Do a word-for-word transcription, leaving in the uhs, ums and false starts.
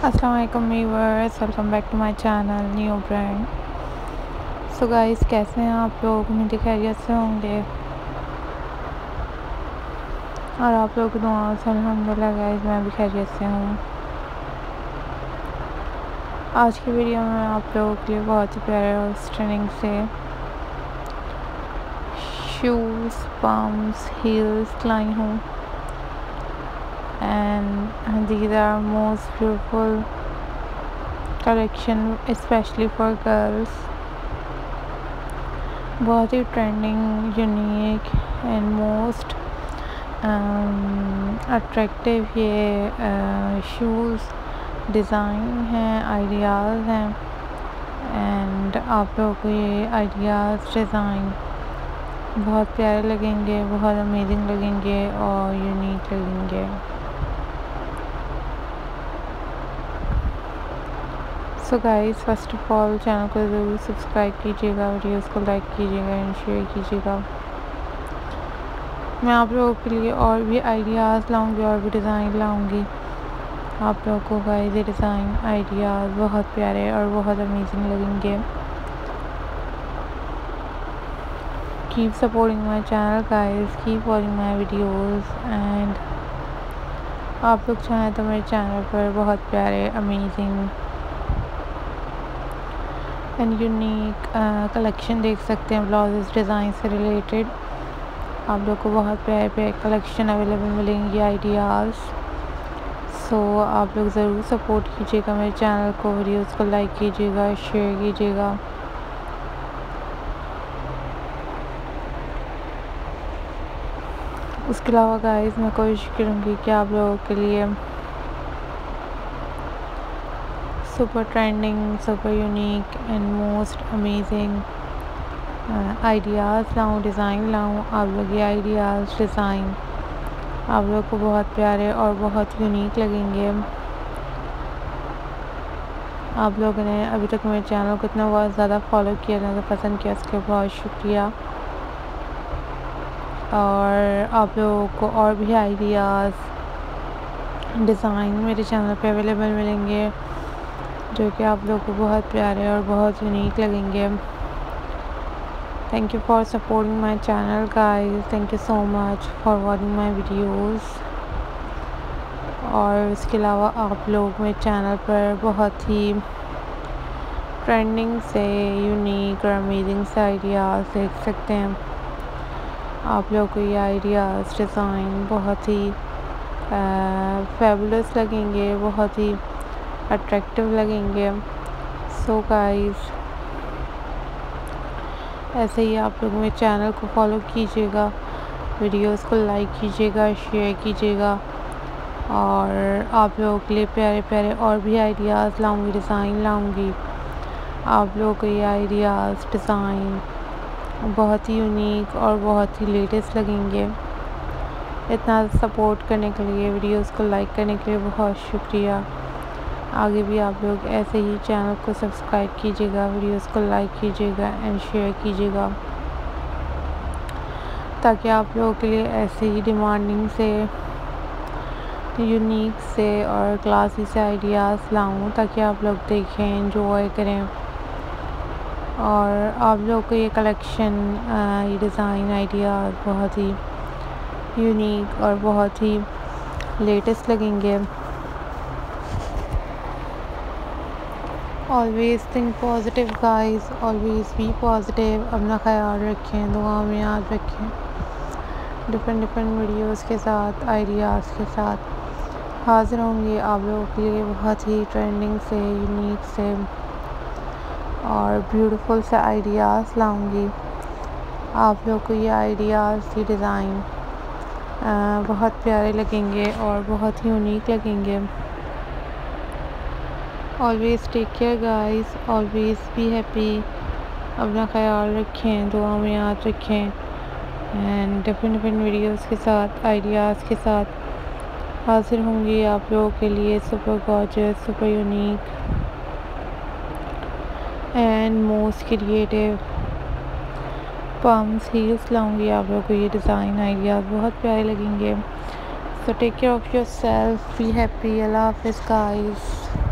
अस्सलाम वालेकुम viewers, welcome back to my channel new brand. So guys, कैसे हैं आप लोग? उम्मीद खैरियत से होंगे और आप लोग की दुआओं से अल्हम्दुलिल्लाह गाइस मैं भी खैरियत से हूँ। आज की वीडियो में आप लोगों के लिए बहुत ही प्यारे और स्टनिंग से शूज़, पम्प्स, हील्स लाई हूँ and these are most beautiful collection especially for girls। बहुत ही trending, unique and most attractive ये शूज़ डिज़ाइन हैं, आइडियाज़ हैं एंड आप लोगों को ये आइडियाज़ डिज़ाइन बहुत प्यारे लगेंगे, बहुत अमेजिंग लगेंगे और यूनिक लगेंगे। So guys, first of all channel को ज़रूर सब्सक्राइब कीजिएगा, वीडियोस को लाइक कीजिएगा एंड शेयर कीजिएगा। मैं आप लोगों के लिए और भी आइडियाज़ लाऊंगी और भी डिज़ाइन लाऊंगी। आप लोगों को गाइस ये डिज़ाइन आइडियाज़ बहुत प्यारे और बहुत अमेजिंग लगेंगे। Keep supporting my channel guys, keep watching my videos and आप लोग चाहें तो मेरे चैनल पर बहुत प्यारे अमेजिंग एंड यूनिक कलेक्शन देख सकते हैं। ब्लाउज डिज़ाइन से रिलेटेड आप लोग को बहुत प्यारे प्यारे कलेक्शन अवेलेबल मिलेंगी, आइडियाज़। सो so, आप लोग ज़रूर सपोर्ट कीजिएगा मेरे चैनल को, वीडियोस को लाइक कीजिएगा, शेयर कीजिएगा। उसके अलावा गाइस मैं कोशिश करूँगी कि आप लोगों के लिए super trending, super unique and most amazing ideas लाऊं, डिज़ाइन लाऊं। आप लोग ये आइडियाज़ डिज़ाइन आप लोग को बहुत प्यारे और बहुत यूनिक लगेंगे। आप लोगों ने अभी तक मेरे चैनल को इतना बहुत ज़्यादा फॉलो किया, ज़्यादा पसंद किया, उसके बहुत शुक्रिया। और आप लोगों को और भी आइडियाज़ डिज़ाइन मेरे चैनल पे अवेलेबल मिलेंगे जो कि आप लोगों को बहुत प्यारे और बहुत यूनिक लगेंगे। Thank you for supporting my channel guys, thank you so much for watching my videos. और इसके अलावा आप लोग मेरे चैनल पर बहुत ही ट्रेंडिंग से यूनिक और अमेजिंग से आइडियाज़ देख सकते हैं। आप लोगों को ये आइडियाज़ डिज़ाइन बहुत ही फेबुलस लगेंगे, बहुत ही अट्रैक्टिव लगेंगे। सो गाइस, ऐसे ही आप लोग मेरे चैनल को फॉलो कीजिएगा, वीडियोस को लाइक कीजिएगा, शेयर कीजिएगा। और आप लोगों के लिए प्यारे प्यारे और भी आइडियाज़ लाऊंगी, डिज़ाइन लाऊंगी। आप लोगों को ये आइडियाज़ डिज़ाइन बहुत ही यूनिक और बहुत ही लेटेस्ट लगेंगे। इतना सपोर्ट करने के लिए, वीडियोस को लाइक करने के लिए बहुत शुक्रिया। आगे भी आप लोग ऐसे ही चैनल को सब्सक्राइब कीजिएगा, वीडियोस को लाइक कीजिएगा एंड शेयर कीजिएगा, ताकि आप लोगों के लिए ऐसे ही डिमांडिंग से, यूनिक से और क्लासी से आइडियाज़ लाऊं, ताकि आप लोग देखें, एंजॉय करें। और आप लोगों को ये कलेक्शन, ये डिज़ाइन आइडियाज़ बहुत ही यूनिक और बहुत ही लेटेस्ट लगेंगे। Always think positive guys, always be positive. अपना ख्याल रखें, दुआ में याद रखें। डिफरेंट डिफरेंट वीडियोस के साथ, आइडियाज़ के साथ हाज़िर होंगे आप लोगों के लिए बहुत ही ट्रेंडिंग से, यूनिक से और ब्यूटीफुल से आइडियाज़ लाऊंगी। आप लोगों को ये आइडियाज़, ये डिज़ाइन बहुत प्यारे लगेंगे और बहुत ही यूनिक लगेंगे। Always take care guys, always be happy. अपना ख्याल रखें, दुआ में याद रखें एंड डिफरेंट डिफरेंट वीडियोस के साथ, आइडियाज़ के साथ हाजिर होंगी आप लोगों के लिए। Super gorgeous, super unique and most creative pumps, heels लाऊंगी। आप लोगों को ये डिज़ाइन आइडियाज़ बहुत प्यारे लगेंगे। So take care of yourself, be happy. Allah Hafiz guys.